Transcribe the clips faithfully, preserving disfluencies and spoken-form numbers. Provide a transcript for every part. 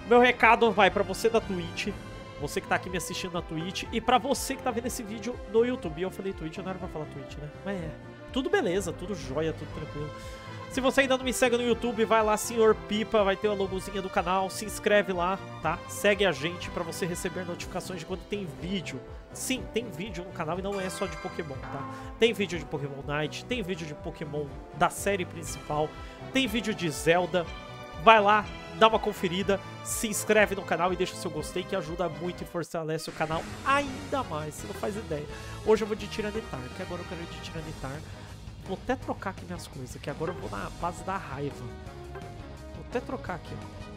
Meu recado vai pra você da Twitch, você que tá aqui me assistindo na Twitch, e pra você que tá vendo esse vídeo no YouTube. Eu falei Twitch, não era pra falar Twitch, né? Mas é, tudo beleza, tudo jóia, tudo tranquilo. Se você ainda não me segue no YouTube, vai lá, senhor Pipa, vai ter a logozinha do canal, se inscreve lá, tá? Segue a gente pra você receber notificações de quando tem vídeo. Sim, tem vídeo no canal e não é só de Pokémon, tá? Tem vídeo de Pokémon Night, tem vídeo de Pokémon da série principal, tem vídeo de Zelda. Vai lá, dá uma conferida, se inscreve no canal e deixa o seu gostei, que ajuda muito e fortalece o canal ainda mais, você não faz ideia. Hoje eu vou de Tiranitar, que agora eu quero ir de Tiranitar. Vou até trocar aqui minhas coisas, que agora eu vou na base da raiva. Vou até trocar aqui,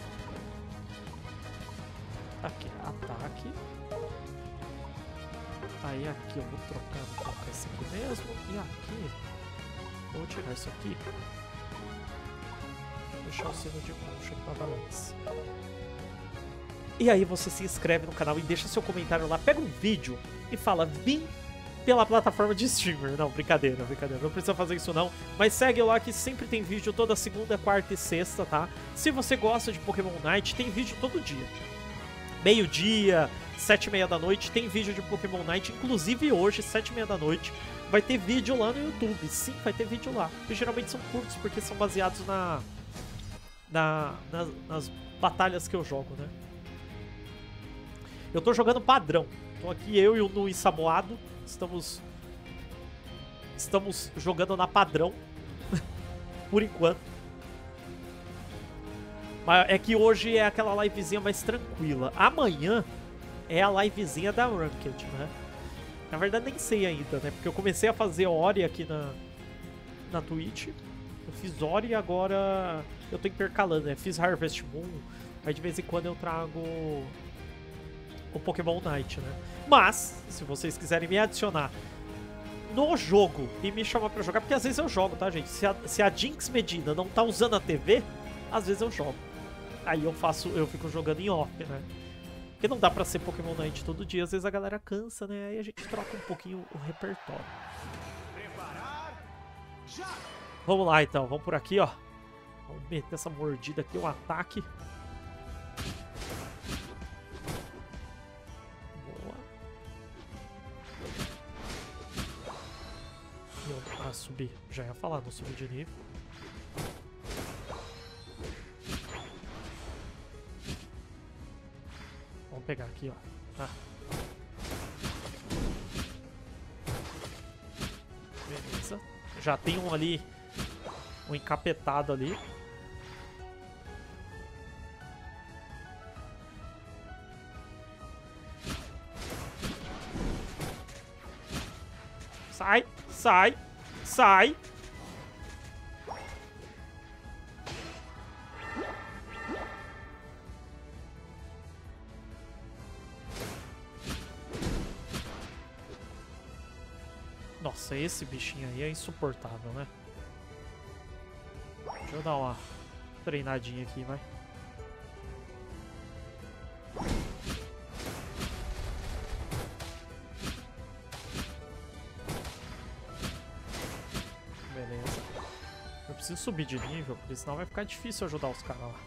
ó. Aqui, ataque. Aí aqui eu vou trocar, vou colocar esse aqui mesmo. E aqui, vou tirar isso aqui. Vou deixar o sino de concha que tava antes. E aí você se inscreve no canal e deixa seu comentário lá. Pega um vídeo e fala, vim pela plataforma de streamer. Não, brincadeira, brincadeira. Não precisa fazer isso não. Mas segue lá que sempre tem vídeo toda segunda, quarta e sexta, tá? Se você gosta de Pokémon Night, tem vídeo todo dia. Meio-dia, sete e meia da noite, tem vídeo de Pokémon Night. Inclusive hoje, sete e meia da noite, vai ter vídeo lá no YouTube. Sim, vai ter vídeo lá. E geralmente são curtos, porque são baseados na, na nas, nas batalhas que eu jogo, né? Eu tô jogando padrão. Tô aqui eu e o Nui Samoado. Estamos Estamos jogando na padrão por enquanto. Mas é que hoje é aquela livezinha mais tranquila. Amanhã é a livezinha da Ranked, né? Na verdade nem sei ainda, né? Porque eu comecei a fazer Ori aqui na, na Twitch. Eu fiz Ori e agora eu tô intercalando, né? Fiz Harvest Moon. Aí de vez em quando eu trago o Pokémon Night, né? Mas, se vocês quiserem me adicionar no jogo e me chamar pra jogar, porque às vezes eu jogo, tá, gente? Se a, se a Jinx Medina não tá usando a T V, às vezes eu jogo. Aí eu faço, eu fico jogando em off, né? Porque não dá pra ser Pokémon Night todo dia, às vezes a galera cansa, né? Aí a gente troca um pouquinho o repertório. Vamos lá, então. Vamos por aqui, ó. Vamos meter essa mordida aqui, um ataque. Ah, subir. Já ia falar, não subir de nível. Vamos pegar aqui, ó. Ah. Beleza. Já tem um ali, um encapetado ali. Sai, sai. Sai! Nossa, esse bichinho aí é insuportável, né? Deixa eu dar uma treinadinha aqui, vai. Preciso subir de nível, porque senão vai ficar difícil ajudar os caras lá.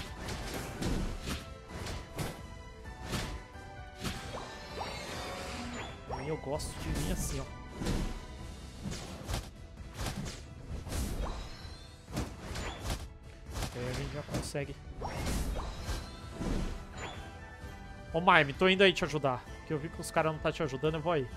Aí eu gosto de vir assim, ó. Aí a gente já consegue. Ô Maime, tô indo aí te ajudar. Porque eu vi que os caras não tá te ajudando, eu vou aí.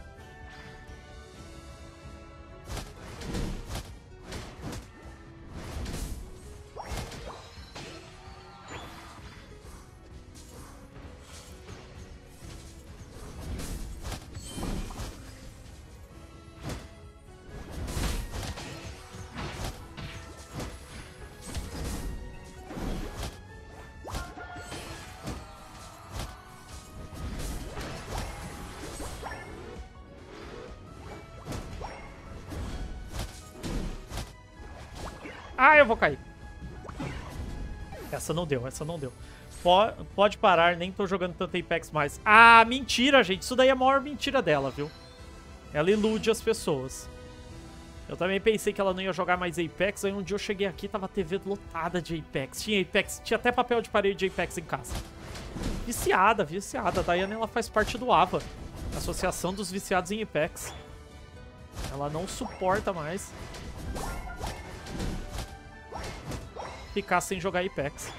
Ah, eu vou cair. Essa não deu, essa não deu. Pode, pode parar, nem tô jogando tanto Apex mais. Ah, mentira, gente. Isso daí é a maior mentira dela, viu? Ela ilude as pessoas. Eu também pensei que ela não ia jogar mais Apex, aí um dia eu cheguei aqui e tava a T V lotada de Apex. Tinha Apex, tinha até papel de parede de Apex em casa. Viciada, viciada. A Daiane, ela faz parte do A V A, Associação dos Viciados em Apex. Ela não suporta mais ficar sem jogar Apex.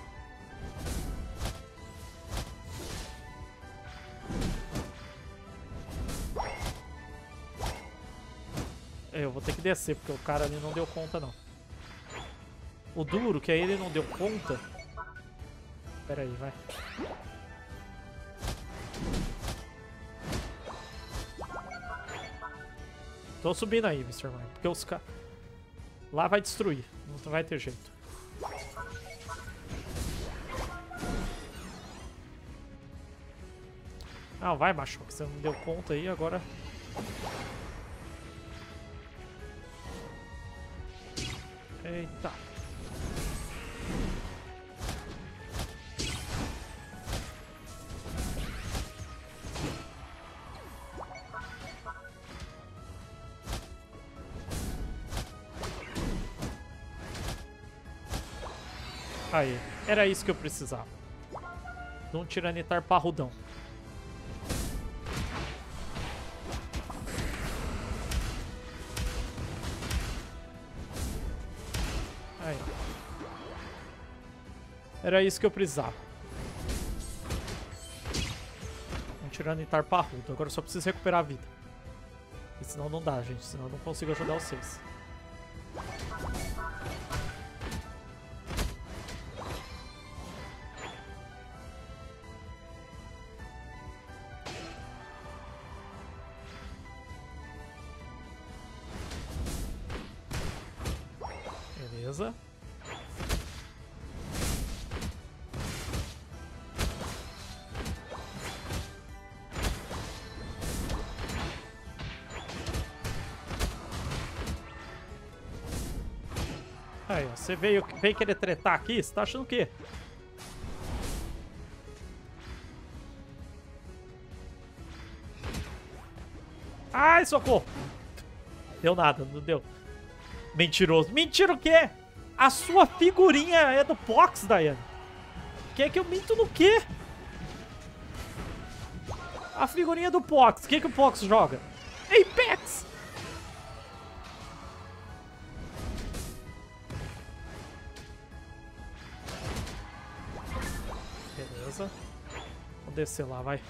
Eu vou ter que descer, porque o cara ali não deu conta, não. O duro, que aí ele não deu conta... Pera aí, vai. Tô subindo aí, mister Mime, porque os caras... Lá vai destruir, não vai ter jeito. Não, vai, macho, que você não deu conta aí, agora... Eita. Aí, era isso que eu precisava. De um tiranitar parrudão. Aí. Era isso que eu precisava. Um tiranitar parrudo. Agora eu só preciso recuperar a vida. E senão não dá, gente. Senão eu não consigo ajudar vocês. Beleza. Aí, ó, você veio, veio querer tretar aqui? Você tá achando o quê? Ai, socorro! Deu nada, não deu. Mentiroso. Mentira o quê? A sua figurinha é do Pox, Daiane. Quer que eu minto no quê? A figurinha do Pox. O que, que o Pox joga? Apex! Beleza. Vamos descer lá, vai.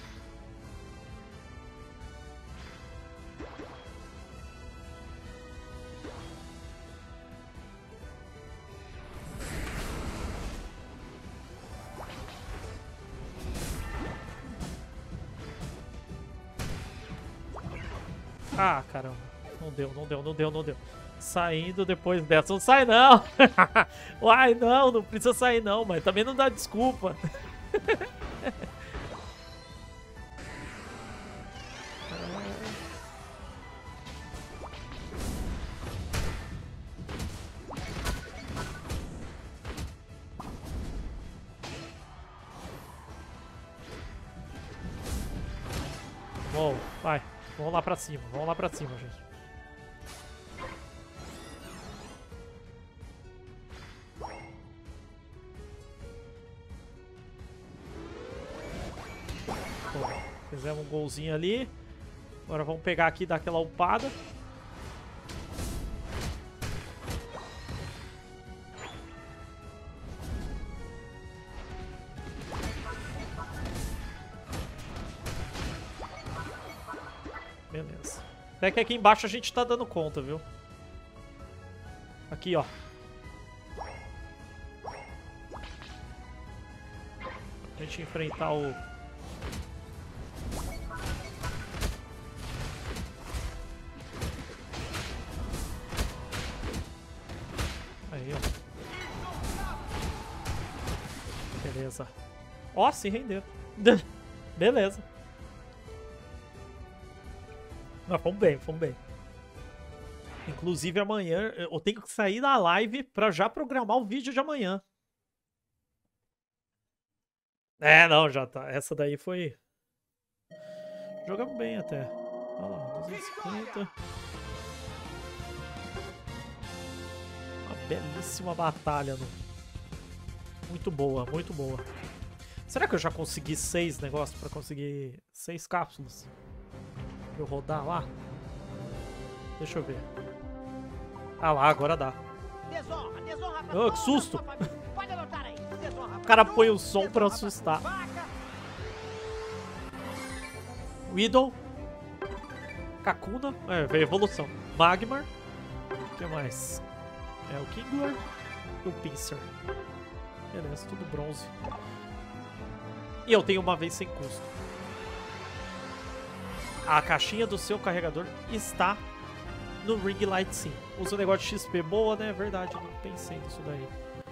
Ah, caramba. Não deu, não deu, não deu, não deu. Saindo depois dessa. Não sai, não. Uai, não, não precisa sair, não. Mas também não dá desculpa. Bom, vai. Vamos lá pra cima, vamos lá pra cima, gente. Bom, fizemos um golzinho ali. Agora vamos pegar aqui e dar aquela upada. Beleza. Até que aqui embaixo a gente tá dando conta, viu? Aqui, ó. A gente enfrentar o... Aí, ó. Beleza. Ó, se rendeu. Beleza. Mas fomos bem, fomos bem. Inclusive amanhã eu tenho que sair da live pra já programar o vídeo de amanhã. É, não, já tá. Essa daí foi... Jogamos bem até. Olha lá, duzentos e cinquenta. belíssima batalha. No... Muito boa, muito boa. Será que eu já consegui seis negócios pra conseguir seis cápsulas? Pra eu rodar lá? Deixa eu ver. Ah lá, agora dá. Desonra, desonra pra Oh, que toda a susto! sua família. Pode anotar aí. Desonra O pra cara Ju, põe o som pra desonra assustar. vaca. Weedle. Kakuna. É, veio evolução. Magmar. O que mais? É o Kingler e o Pinsir. Beleza, tudo bronze. E eu tenho uma vez sem custo. A caixinha do seu carregador está no Ring Light, sim. Usa o negócio de X P boa, né? É verdade, eu não pensei nisso daí.